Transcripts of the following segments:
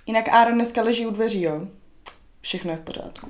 Jinak Aaron dneska leží u dveří, jo? Všechno je v pořádku.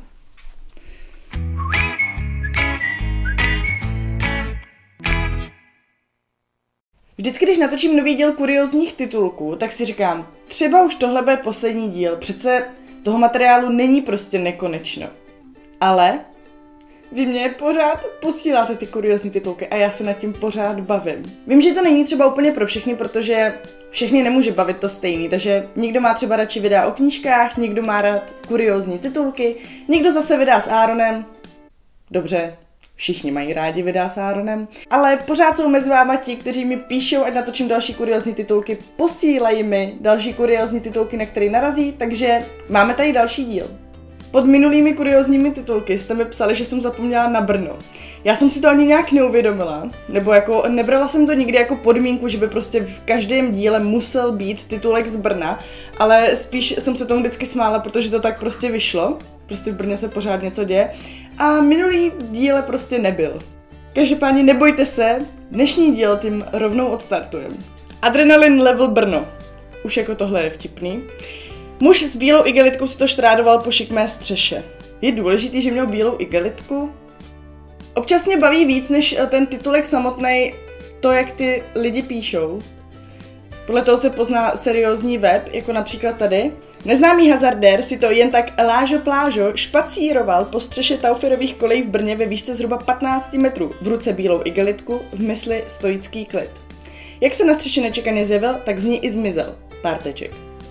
Vždycky, když natočím nový díl kuriózních titulků, tak si říkám, třeba už tohle bude poslední díl, přece toho materiálu není prostě nekonečno. Ale vy mě pořád posíláte ty kuriózní titulky a já se nad tím pořád bavím. Vím, že to není třeba úplně pro všechny, protože všechny nemůže bavit to stejný, takže někdo má třeba radši videa o knížkách, někdo má rád kuriózní titulky, někdo zase videa s Aaronem. Dobře, všichni mají rádi videa s Aaronem, ale pořád jsou mezi váma ti, kteří mi píšou, ať natočím další kuriózní titulky, posílají mi další kuriózní titulky, na které narazí, takže máme tady další díl. Pod minulými kuriózními titulky jste mi psali, že jsem zapomněla na Brno. Já jsem si to ani nějak neuvědomila, nebo jako nebrala jsem to nikdy jako podmínku, že by prostě v každém díle musel být titulek z Brna, ale spíš jsem se tomu vždycky smála, protože to tak prostě vyšlo. Prostě v Brně se pořád něco děje. A minulý díle prostě nebyl. Každopádně nebojte se, dnešní díl tím rovnou odstartujeme. Adrenalin level Brno. Už jako tohle je vtipný. Muž s bílou igelitkou si to štrádoval po šikmé střeše. Je důležitý, že měl bílou igelitku? Občas mě baví víc než ten titulek samotný to, jak ty lidi píšou. Podle toho se pozná seriózní web, jako například tady. Neznámý hazardér si to jen tak lážo plážo špacíroval po střeše Tauferových kolejí v Brně ve výšce zhruba 15 metrů. V ruce bílou igelitku, v mysli stoický klid. Jak se na střeše nečekaně zjevil, tak z ní i zmizel. Pár teček.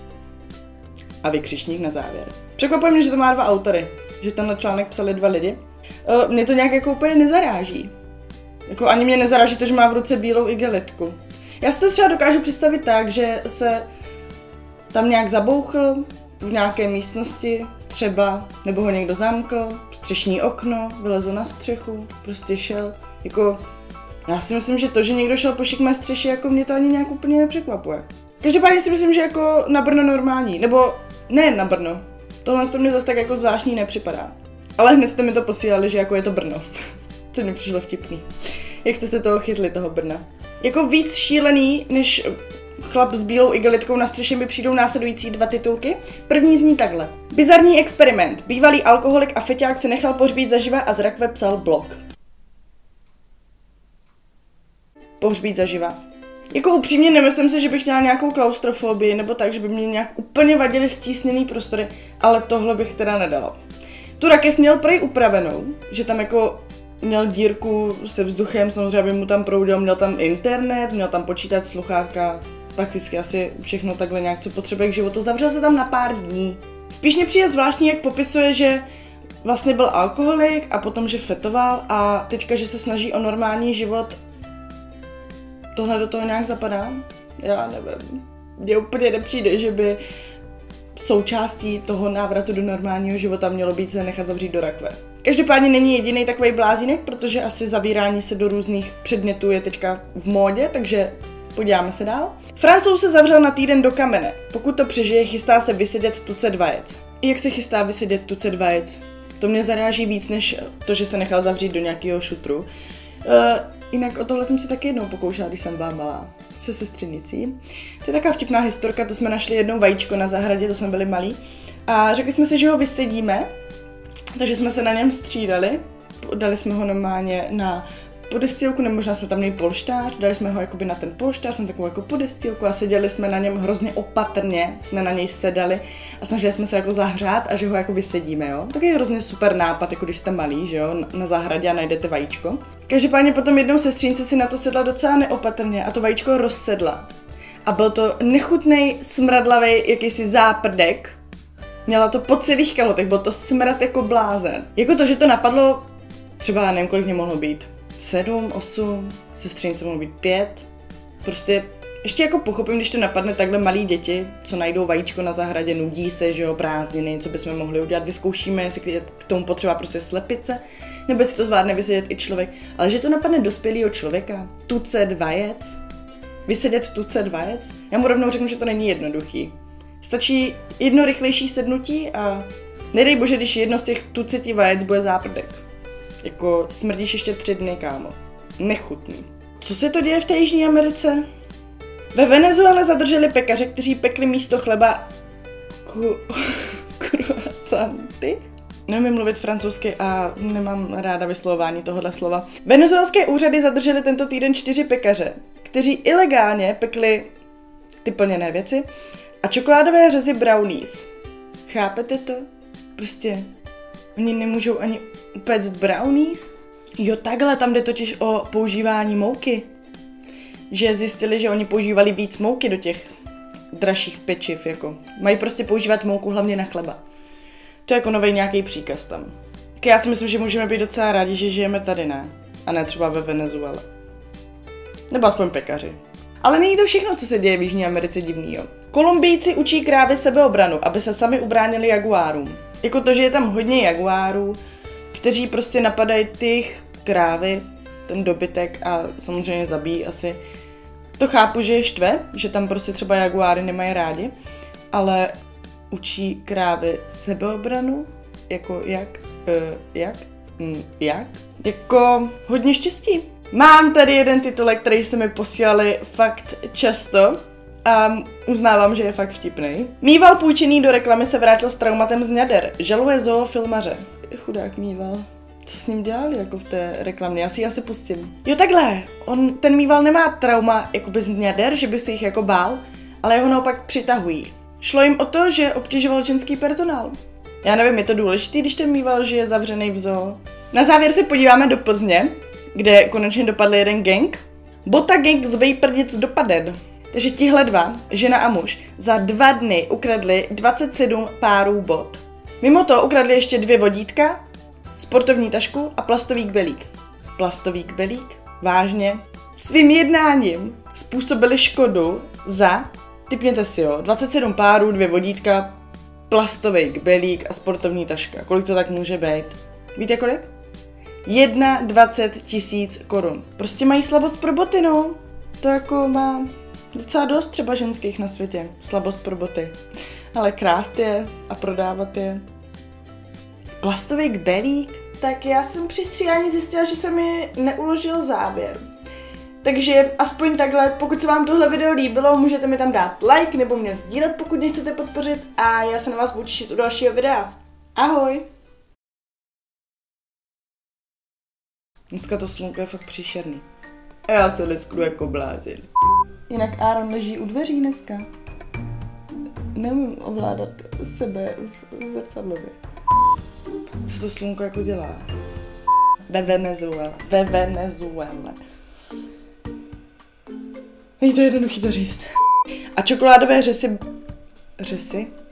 A vykřičník na závěr. Překvapuje mě, že to má 2 autory. Že tenhle článek psali 2 lidi. Mě to nějak jako úplně nezaráží. Jako ani mě nezaráží to, že má v ruce bílou igelitku. Já si to třeba dokážu představit tak, že se tam nějak zabouchl v nějaké místnosti třeba, nebo ho někdo zamkl, střešní okno, vylezl na střechu, prostě šel. Jako, já si myslím, že to, že někdo šel po šikmé střeše, jako mě to ani nějak úplně nepřekvapuje. Každopádně si myslím, že jako na Brno normální, nebo ne na Brno. Tohle to mě zase tak jako zvláštní nepřipadá. Ale hned jste mi to posílali, že jako je to Brno. To mi přišlo vtipný. Jak jste se toho chytli, toho Brna? Jako víc šílený, než chlap s bílou igelitkou na střeše mi přijdou následující 2 titulky. První zní takhle. Bizarní experiment. Bývalý alkoholik a feťák se nechal pohřbít zaživa a z rakve psal blog. Pohřbít zaživa. Jako upřímně nemyslím si, že bych měla nějakou klaustrofobii nebo tak, že by mě nějak úplně vadily stísněný prostory, ale tohle bych teda nedala. Tu rakev měl prej upravenou, že tam jako měl dírku se vzduchem, samozřejmě by mu tam proudil, měl tam internet, měl tam počítač, sluchátka, prakticky asi všechno takhle nějak, co potřebuje k životu. Zavřel se tam na pár dní. Spíš mě přijde zvláštní, jak popisuje, že vlastně byl alkoholik a potom, že fetoval a teďka, že se snaží o normální život. Tohle do toho nějak zapadá? Já nevím. Mně úplně nepřijde, že by součástí toho návratu do normálního života mělo být se nechat zavřít do rakve. Každopádně není jediný takový blázínek, protože asi zavírání se do různých předmětů je teďka v módě, takže podíváme se dál. Francouz se zavřel na týden do kamene. Pokud to přežije, chystá se vysedět tucet vajec. Jak se chystá vysedět tucet vajec? To mě zaráží víc, než to, že se nechal zavřít do nějakého šutru. Jinak o tohle jsem si taky jednou pokoušela, když jsem byla malá, se sestřenicí. To je taková vtipná historka, to jsme našli jednou vajíčko na zahradě, to jsme byli malí. A řekli jsme si, že ho vysedíme, takže jsme se na něm střídali. Dali jsme ho normálně na podestýlku, nebo možná jsme tam měli polštář, dali jsme ho jakoby na ten polštář, na takovou jako podestýlku a seděli jsme na něm hrozně opatrně, jsme na něj sedali a snažili jsme se jako zahřát a že ho jako vysedíme, jo. Takový hrozně super nápad, jako když jste malí, že jo, na zahradě a najdete vajíčko. Každopádně potom jednou sestřínce si na to sedla docela neopatrně a to vajíčko rozsedla. A byl to nechutnej, smradlavý jakýsi záprdek. Měla to po celých kalotech, byl to smrad jako blázen. Jako to, že to napadlo, třeba nevím, kolik mě mohlo být. 7, 8, sestřenice mohlo být 5. Prostě ještě jako pochopím, když to napadne takhle malí děti, co najdou vajíčko na zahradě, nudí se, že jo, prázdniny, co bychom mohli udělat, vyzkoušíme, jestli k tomu potřeba prostě slepice, nebo si to zvládne vysedět i člověk. Ale že to napadne dospělého člověka, tucet vajec, vysedět tucet vajec, já mu rovnou řeknu, že to není jednoduchý. Stačí jedno rychlejší sednutí a nedej bože, když jedno z těch tuceti vajec bude záprdek. Jako smrdíš ještě 3 dny, kámo. Nechutný. Co se to děje v té Jižní Americe? Ve Venezuele zadrželi pekaře, kteří pekli místo chleba Croissanty? Neumím mluvit francouzsky a nemám ráda vyslovování tohohle slova. Venezuelské úřady zadržely tento týden 4 pekaře, kteří ilegálně pekli ty plněné věci a čokoládové řezy brownies. Chápete to? Prostě oni nemůžou ani upéct brownies? Jo, takhle, tam jde totiž o používání mouky. Že zjistili, že oni používali víc mouky do těch dražších pečiv, jako. Mají prostě používat mouku hlavně na chleba. To je jako nový nějaký příkaz tam. Tak já si myslím, že můžeme být docela rádi, že žijeme tady, ne? A ne třeba ve Venezuele. Nebo aspoň pekaři. Ale není to všechno, co se děje v Jižní Americe divnýho. Kolumbijci učí krávy sebeobranu, aby se sami ubránili jaguárům. Jako to, že je tam hodně jaguárů, kteří prostě napadají ty krávy, ten dobytek a samozřejmě zabíjí asi. To chápu, že je štve, že tam prostě třeba jaguáry nemají rádi, ale učí krávy sebeobranu? Jako jak? Jak? Jako hodně štěstí. Mám tady jeden titulek, který jste mi posílali fakt často a uznávám, že je fakt vtipný. Mýval půjčený do reklamy se vrátil s traumatem z jader. Žaluje zoofilmaře. Chudák Mýval. Co s ním dělali jako v té reklamě? Já si ji asi pustím. Jo takhle, ten Mýval nemá trauma jakoby z jader, že by si jich jako bál, ale jeho naopak přitahují. Šlo jim o to, že obtěžoval ženský personál. Já nevím, je to důležitý, když ten Mýval žije zavřený v zoo. Na závěr se podíváme do Plzně, kde konečně dopadl jeden gang. Bota gang z Vejprdic dopaden. Takže tihle dva, žena a muž, za 2 dny ukradli 27 párů bot. Mimo to ukradli ještě 2 vodítka, sportovní tašku a plastový kbelík. Plastový kbelík? Vážně? Svým jednáním způsobili škodu za, tipněte si jo, 27 párů, 2 vodítka, plastový kbelík a sportovní taška. Kolik to tak může být? Víte kolik? 21 000 korun. Prostě mají slabost pro boty, no. To jako má docela dost třeba ženských na světě. Slabost pro boty. Ale krást je a prodávat je. Plastový kbelík? Tak já jsem při stříhání zjistila, že se mi neuložil záběr. Takže aspoň takhle, pokud se vám tohle video líbilo, můžete mi tam dát like nebo mě sdílet, pokud mě chcete podpořit a já se na vás budu těšit u dalšího videa. Ahoj! Dneska to slunko je fakt příšerný. A já se lesknu jako blázen. Jinak Aaron leží u dveří dneska. Neumím ovládat sebe v zrcadlově. Co to slunko jako dělá? Ve Venezuele. Není to jednoduchý to říct. A čokoládové řesy...